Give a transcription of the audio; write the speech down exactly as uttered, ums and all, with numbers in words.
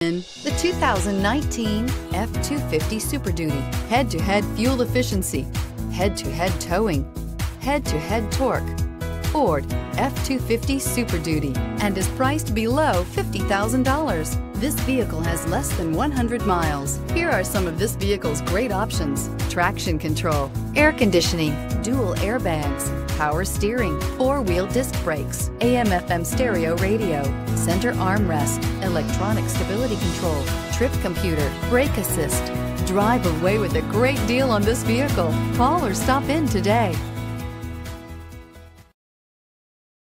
The two thousand nineteen F two fifty SuperDuty. Head-to-head fuel efficiency, head-to-head towing, head-to-head torque. Ford F two fifty SuperDuty, and is priced below fifty thousand dollars. This vehicle has less than one hundred miles. Here are some of this vehicle's great options: traction control, air conditioning, dual airbags, power steering, four-wheel disc brakes, A M F M stereo radio, center armrest, electronic stability control, trip computer, brake assist. Drive away with a great deal on this vehicle. Call or stop in today.